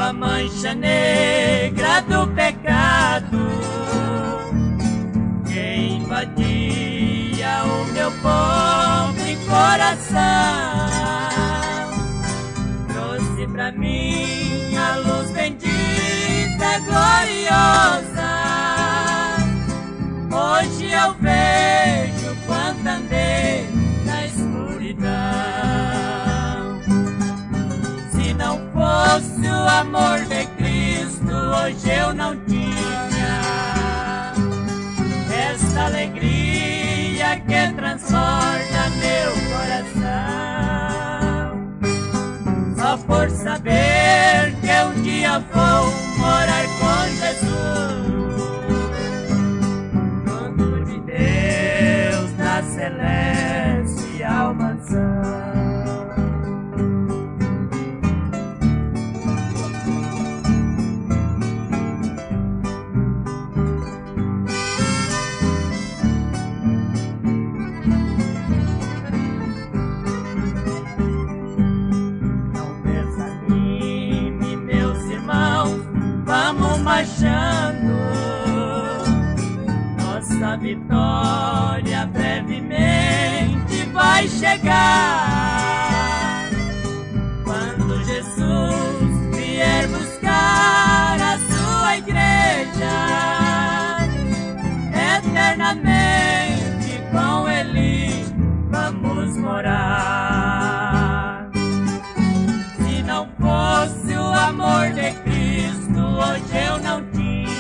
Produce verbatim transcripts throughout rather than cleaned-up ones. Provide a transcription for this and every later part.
a mancha negra do pecado que invadia o meu pobre coração. Trouxe pra mim a luz bendita, gloriosa. Hoje eu vejo quanto andei na escuridão. Se não fosse o amor de Cristo, hoje eu não tinha esta alegria que transborda meu coração. Só por saber que um dia vou morar com Jesus junto de Deus na celestial mansão. Marchando, nossa vitória brevemente vai chegar. Quando Jesus vier buscar a sua igreja, eternamente com Ele vamos morar. Se não fosse o amor de Cristo, hoje eu não tinha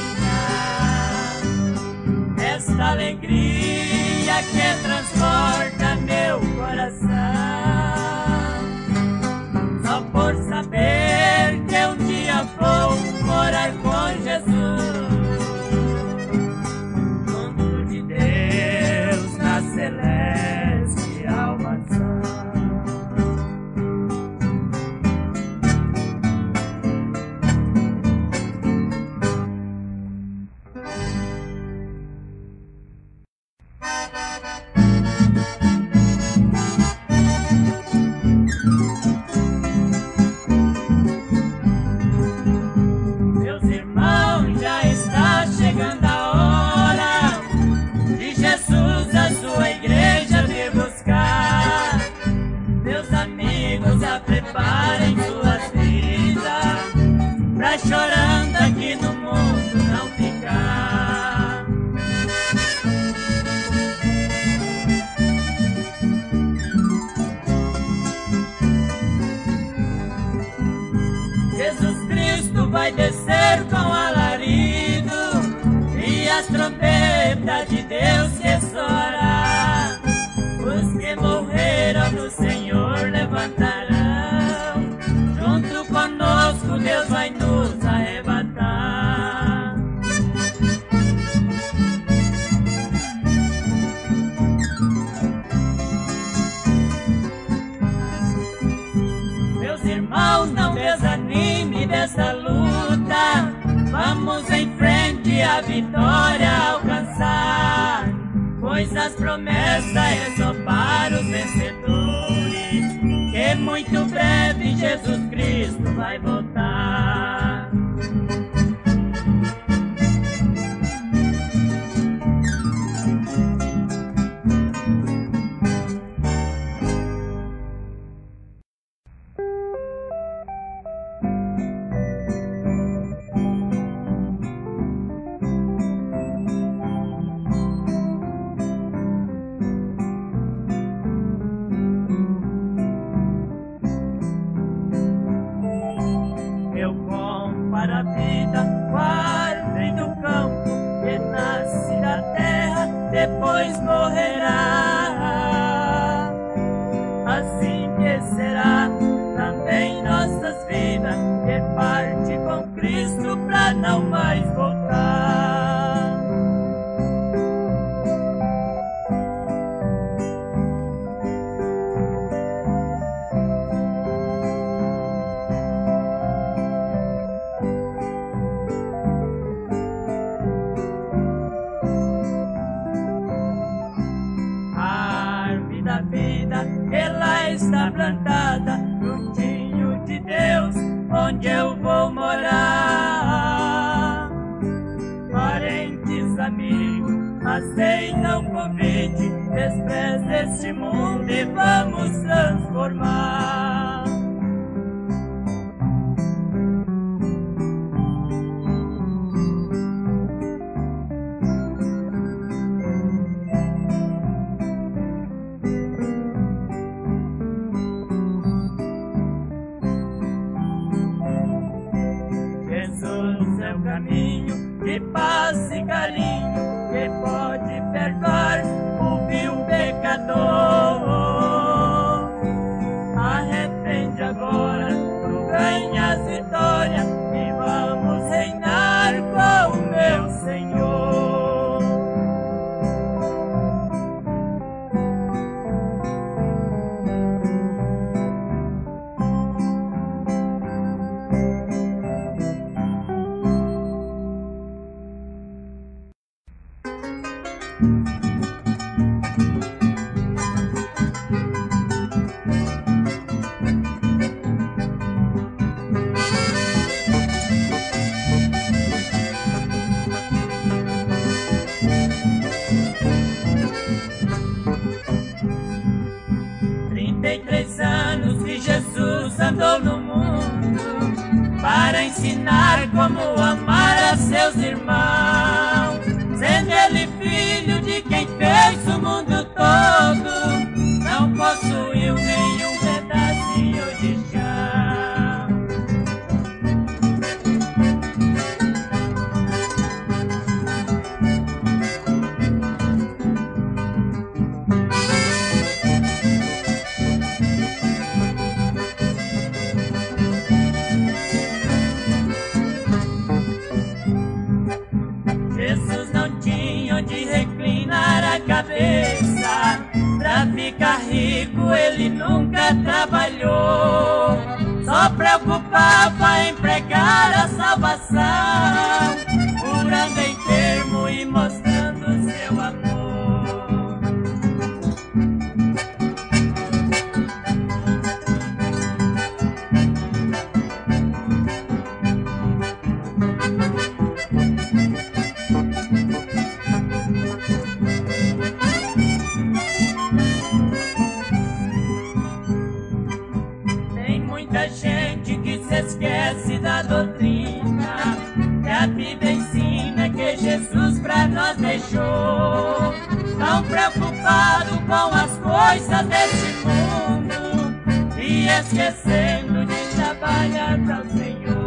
esta alegria que transporta meu coração. Só por saber que um dia vou morar com Jesus junto de Deus na celestial mansão. Preparem suas vidas pra chorando aqui no mundo não ficar. Jesus Cristo vai descer com alarido e as trombetas de Deus que soará. Os que morreram no Senhor levantarão. Conosco Deus vai nos arrebatar. Meus irmãos, não desanime dessa luta. Vamos em frente a vitória alcançar, pois as promessas é só para os vencedores, que muito breve Jesus Cristo vai voltar. Para a vida, árvore do campo que nasce da terra, depois morrerá. Assim que será também nossas vidas, que parte com Cristo pra não mais voltar. aceita o convite, despreza este mundo e vamos transformar. Jesus é o caminho de paz e carinho que pode perdoar o vil pecador. Arrepende agora, tu ganhas vitória e vamos reinar com o meu Senhor. trinta e três anos que Jesus andou no mundo para ensinar como amar a seus irmãos, sendo ele filho de quem fez o mundo todo, não possuiu nenhum pedacinho de chão. Jesus não tinha onde reclinar a cabeça, pra ficar rico ele nunca trabalhou, só preocupava em pregar a salvação, curando enfermo e mostrando seu amor. Muita gente que se esquece da doutrina que a Bíblia ensina, que Jesus pra nós deixou, tão preocupado com as coisas desse mundo e esquecendo de trabalhar para o Senhor.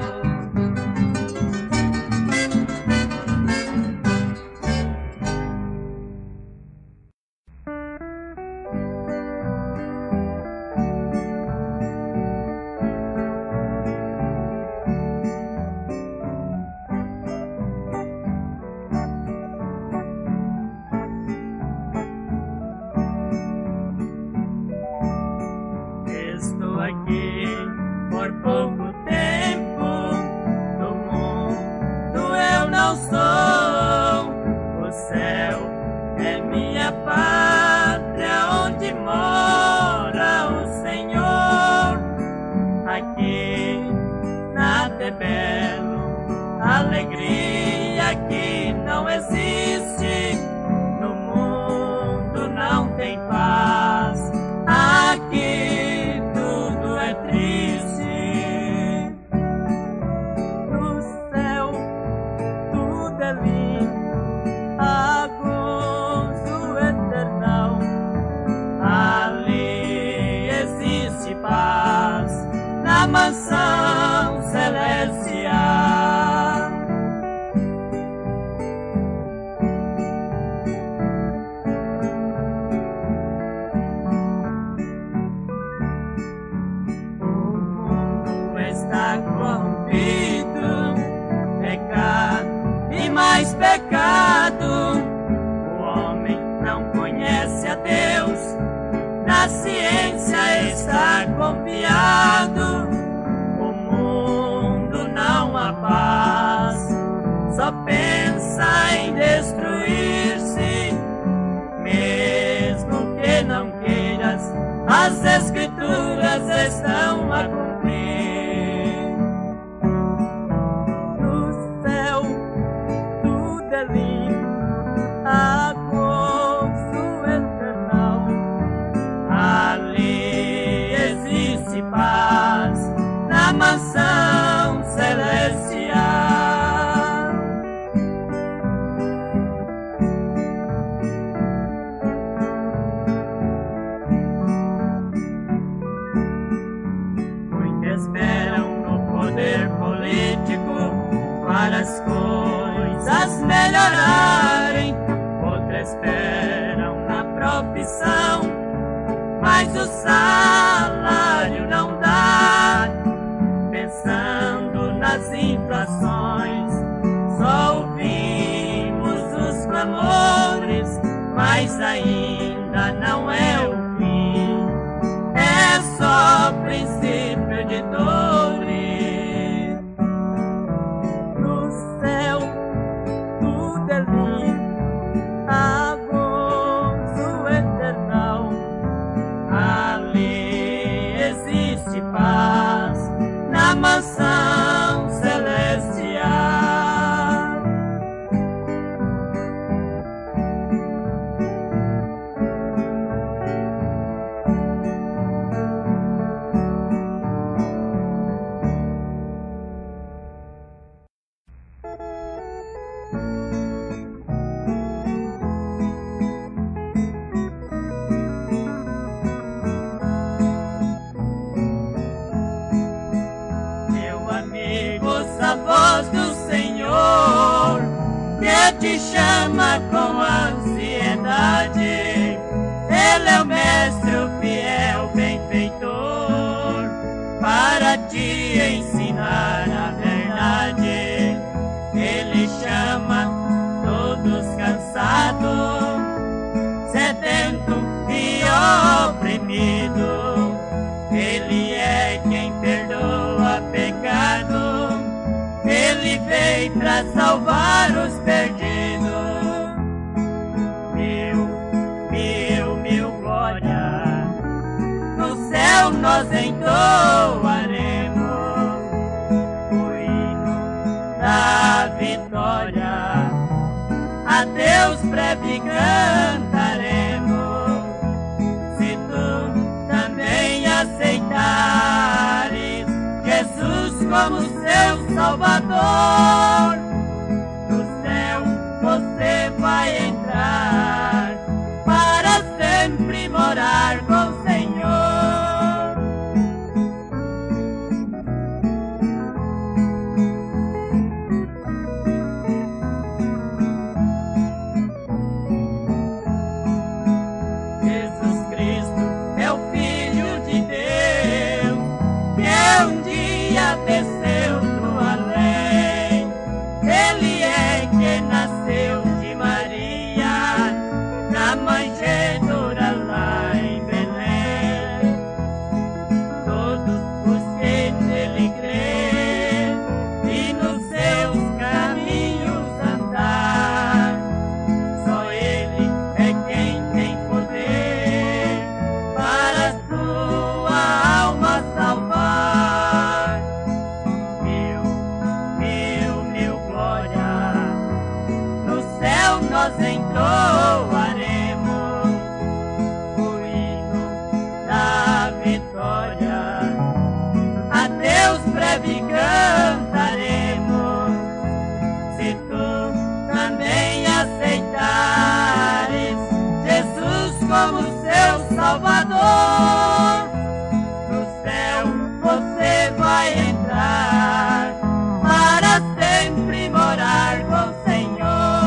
Estou aqui por pouco tempo, do mundo eu não sou. O céu é minha pátria, onde mora o Senhor. Aqui nada é belo, alegria que não existe. No mundo não tem paz, aqui tudo é triste. No céu tudo é lindo, há gozo eternal. Ali existe paz, na mansão celestial. Está corrompido, pecado e mais pecado. O homem não conhece a Deus, na ciência está confiado. mansão celestial. Muitos esperam no poder político para as coisas melhorarem, outros esperam na profissão, mas o salário não dá. Pensando nas inflações, só ouvimos os clamores, mas ainda não é o fim, é só princípio de dores. No céu tudo é lindo, há gozo eternal, ali existe paz na mansão celestial. A voz do Senhor que te chama com ansiedade. Ele é o mestre, o fiel benfeitor, para te ensinar a verdade. Ele chama todos cansados, sedento e oprimido. Ele é quem perdoa pecado, Ele veio pra salvar os perdidos. Mil, mil, mil glórias no céu nós entoaremos o hino da vitória. A Deus breve cantaremos. Se tu também aceitares Jesus como seu Salvador, no céu você vai entrar para sempre morar com o Senhor. Jesus Cristo é o Filho de Deus, que um dia desceu do além. Ele é que nasceu de Maria, na manjedoura lá em Belém. Todos os que nele crê e nos seus caminhos andar, só Ele é quem tem poder para sua alma salvar. Mil, mil, mil glórias no céu nós entoaremos o hino da vitória. A Deus breve cantaremos. Se tu também aceitares Jesus como seu Salvador, no céu você vai entrar para sempre morar com o Senhor.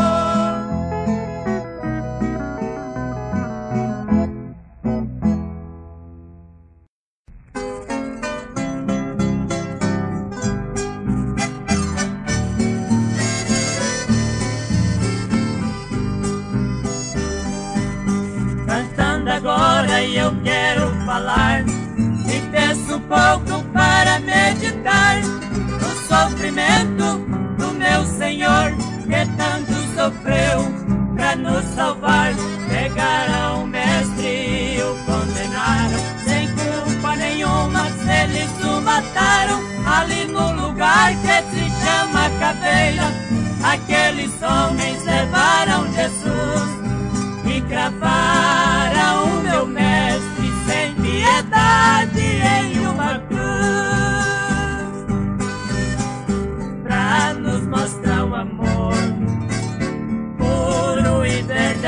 Cantando agora eu quero falar e peço um pouco para meditar no sofrimento do meu Senhor, que tanto sofreu pra nos salvar. Pegaram o mestre e o condenaram, sem culpa nenhuma eles o mataram. Ali no lugar que se chama Caveira, aqueles homens levaram Jesus e cravaram o meu mestre sem piedade em uma cruz.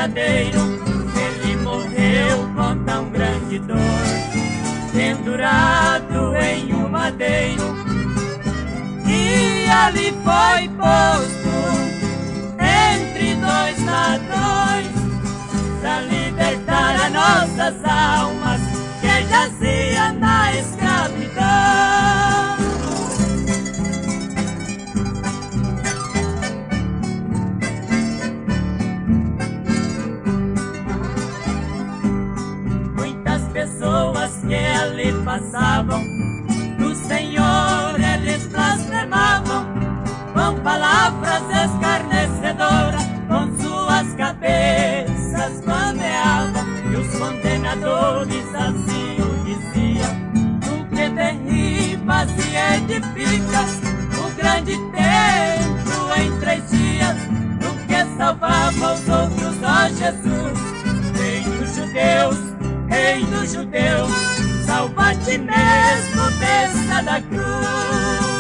verdadeiro. Ele morreu com tão grande dor, pendurado em um madeiro, e ali foi posto entre dois ladrões, pra libertar as nossas almas que jazia na escravidão. Muitas pessoas que ali passavam, do Senhor eles blasfemavam, com palavras escarnecedoras, com suas cabeças bandeavam, e os condenadores assim o diziam: tu que derribas e edificas o grande templo em três dias, tu que salvava os outros, ó Jesus, Rei dos judeus, Rei dos judeus, salva-te mesmo desça da cruz,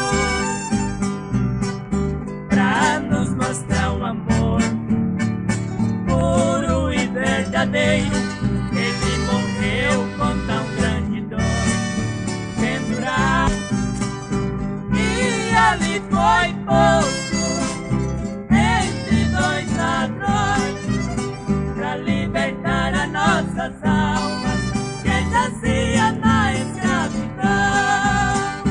pra nos mostrar um amor puro e verdadeiro. Ele morreu com tão grande dor, pendurado, e ali foi posto entre dois ladrões, pra libertar as nossas almas que jazia na escravidão.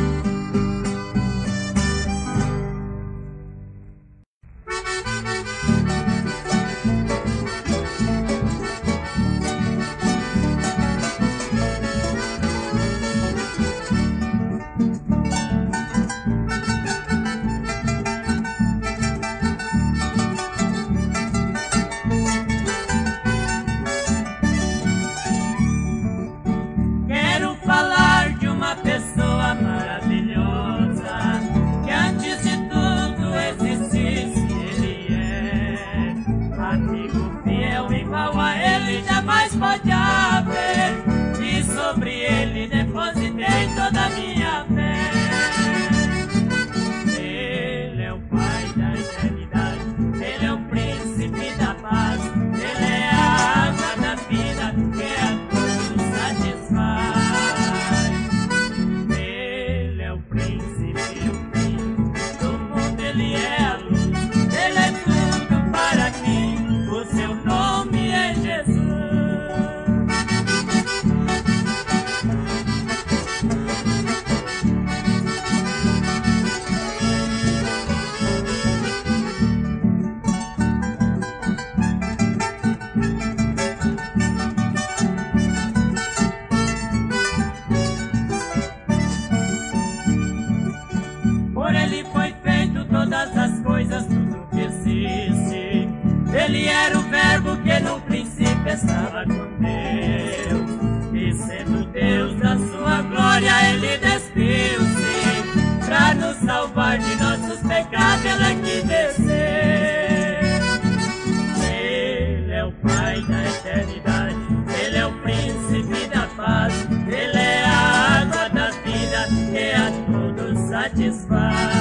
Pessoa maravilhosa, que antes de tudo existisse. Ele é amigo fiel, igual a ele jamais pode haver, e sobre ele depositei toda a minha fé. Ele é o Pai da eternidade, ele é o príncipe da paz, ele é a água da vida que a todos satisfaz. Todas as coisas, tudo que existe. Ele era o verbo que no princípio estava com Deus, e sendo Deus da sua glória ele despiu-se, pra nos salvar de nossos pecados ele aqui desceu. Ele é o Pai da eternidade, ele é o príncipe da paz, ele é a água da vida que a todos satisfaz.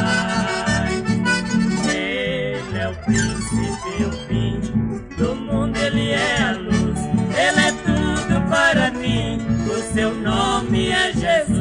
É o príncipe, o fim do mundo, ele é a luz, ele é tudo para mim, o seu nome é Jesus.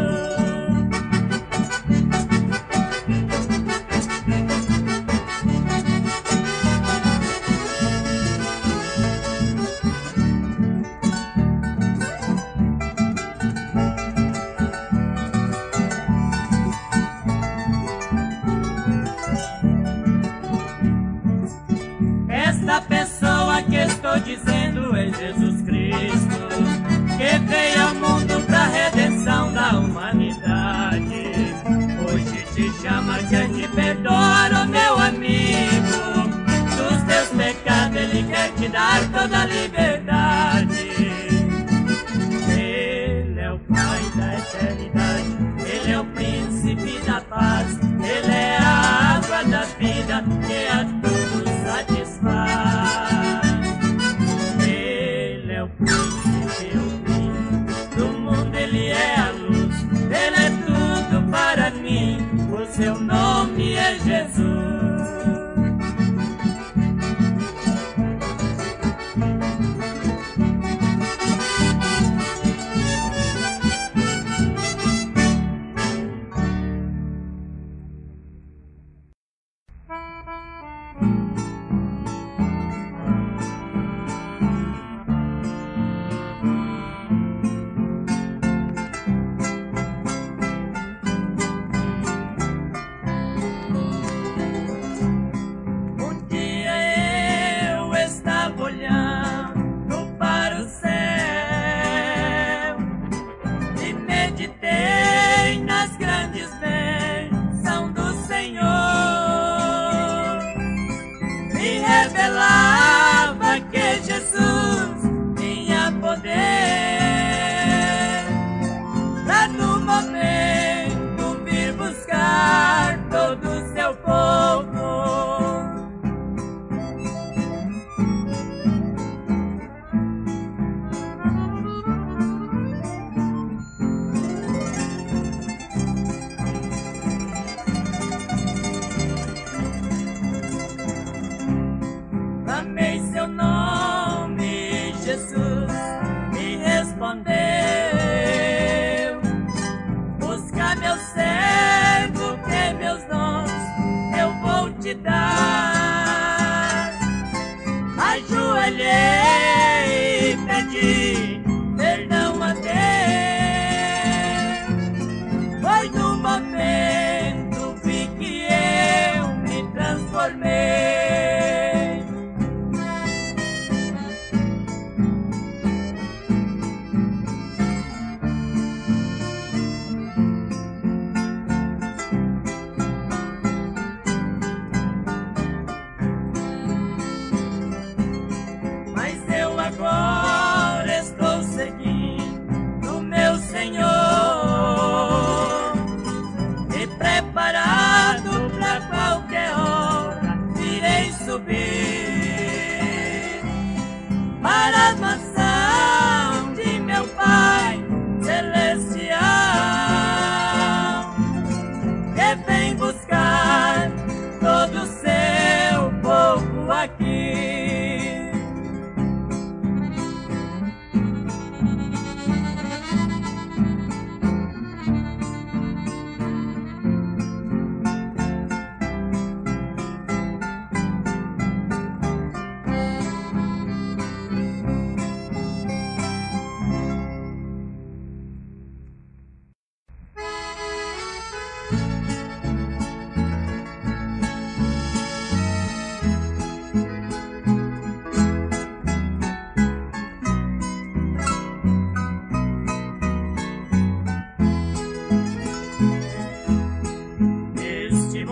Esta pessoa que estou dizendo é Jesus Cristo, que veio ao mundo pra redenção da humanidade. Hoje te chama, quer te perdoar, oh meu amigo, dos teus pecados ele quer te dar toda a liberdade. Ele é o Pai da eternidade, ele é o príncipe da paz, ele é a água da vida que a todos satisfaz. Ele é o príncipe, o fim do mundo, ele é a luz, ele é tudo para mim, o seu nome é Jesus.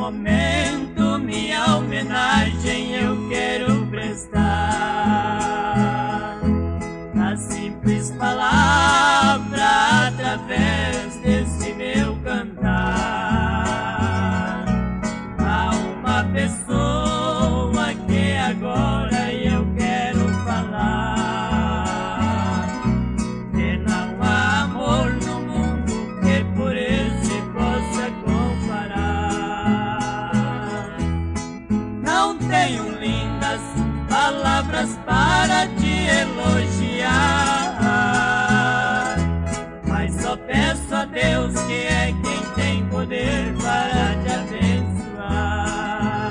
momento minha homenagem eu quero prestar na simples palavra através desse meu cantar a uma pessoa que agora eu quero falar que não há amor no mundo que por esse possa comparar. Não tenho lindas palavras para te elogiar, mas só peço a Deus, que é quem tem poder para te abençoar.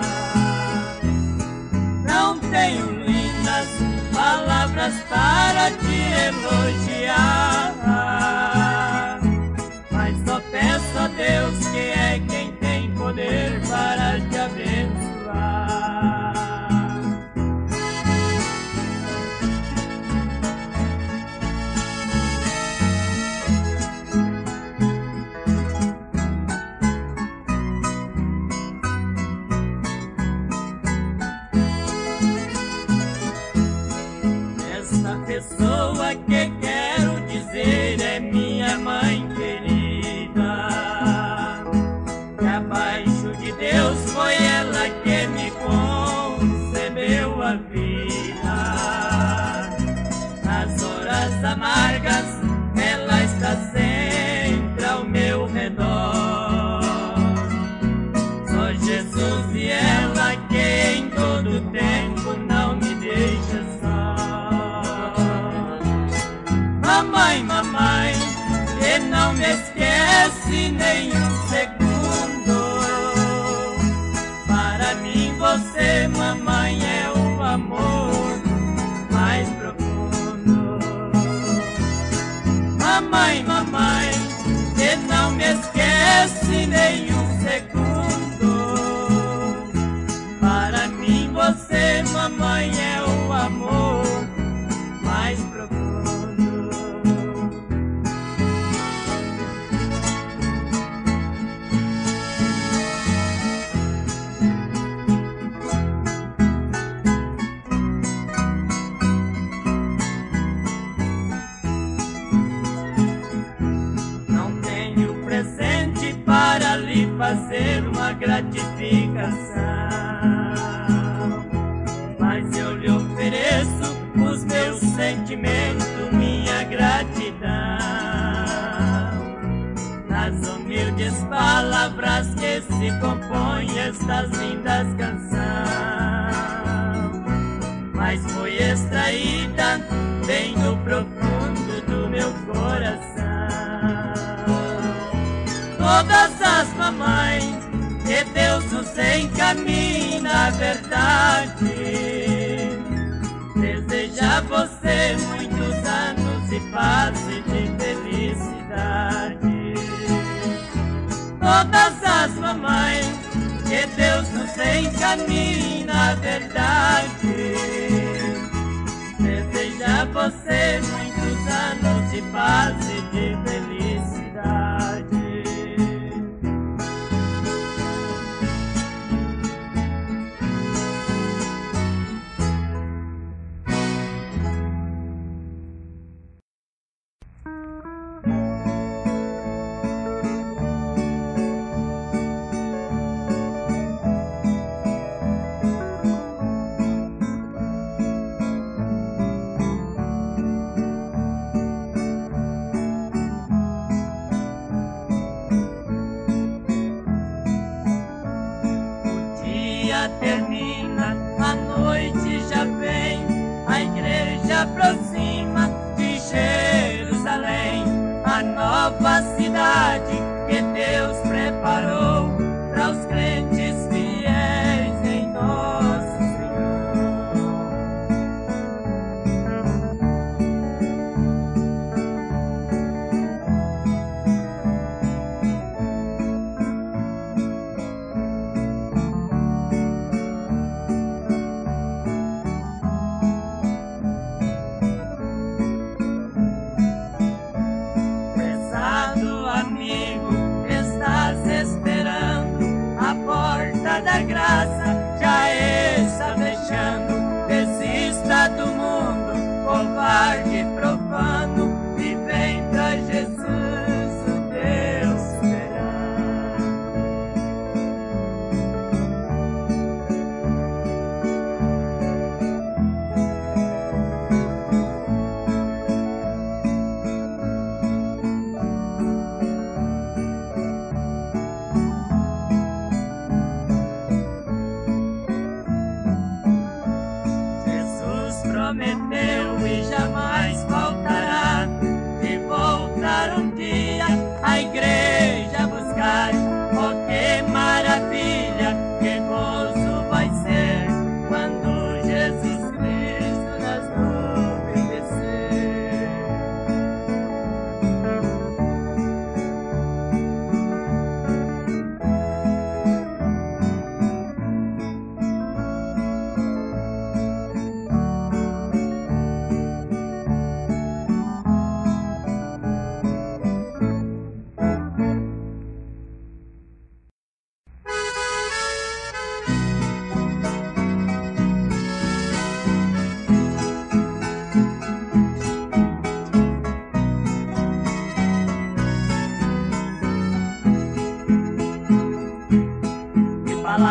Não tenho lindas palavras para te elogiar, mas só peço a Deus, que é quem tem poder para te abençoar. Pessoa que quero dizer é minha mãe querida, que abaixo de Deus foi ela que me concebeu a vida. Nas horas amargas ela está sempre ao meu redor. Só Jesus e ela que em todo tempo não me deixa só. Mamãe, mamãe, que não me esquece nem um segundo. Para mim você, mamãe, é o amor mais profundo. Mamãe, mamãe, que não me esquece nem um segundo. Para mim você, mamãe, é o amor mais profundo. Para lhe fazer uma gratificação, mas eu lhe ofereço os meus sentimentos, minha gratidão, nas humildes palavras que se compõem estas lindas canções, mas foi extraída bem do profundo do meu coração. Todas as mamães que Deus nos encaminha na verdade, deseja a você muitos anos e paz e de felicidade. Todas as mamães que Deus nos encaminha na verdade, deseja a você muitos anos e paz e de felicidade. Termina, a noite já vem, a igreja aproxima de Jerusalém, a nova cidade que Deus preparou para os crentes fiéis em nosso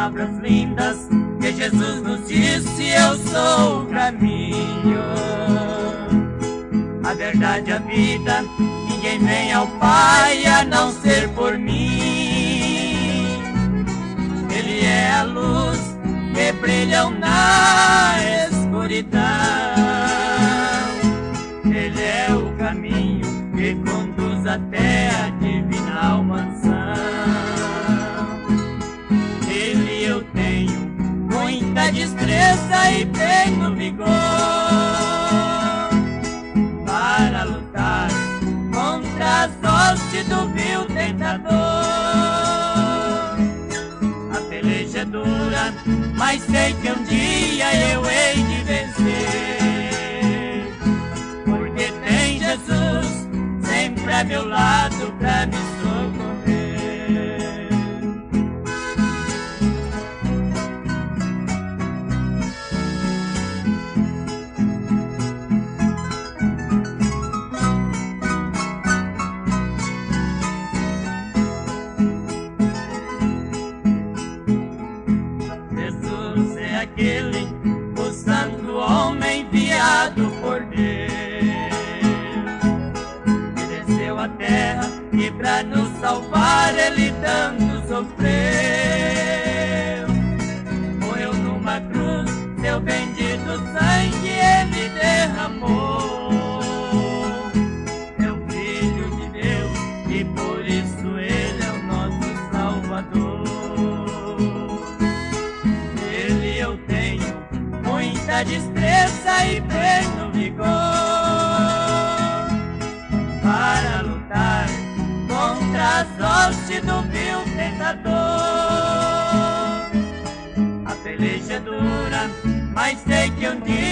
palavras lindas que Jesus nos disse: eu sou o caminho, a verdade e a vida. Ninguém vem ao Pai a não ser por mim. Ele é a luz que brilha na escuridão. Ele é o caminho que conduz até a divina mansão. Nele eu tenho muita destreza e tenho vigor para lutar contra as hostes do vil tentador. A peleja é dura, mas sei que um dia eu hei de vencer, porque tem Jesus sempre a meu lado pra me socorrer. Jesus é aquele, o santo homem enviado por Deus, a terra, e pra nos salvar ele tanto sofreu. Morreu numa cruz, seu bendito sangue ele derramou. É o Filho de Deus e por isso ele é o nosso Salvador. Nele eu tenho muita destreza e pleno vigor para lutar contra as hostes do vil tentador. A peleja é dura, mas sei que um dia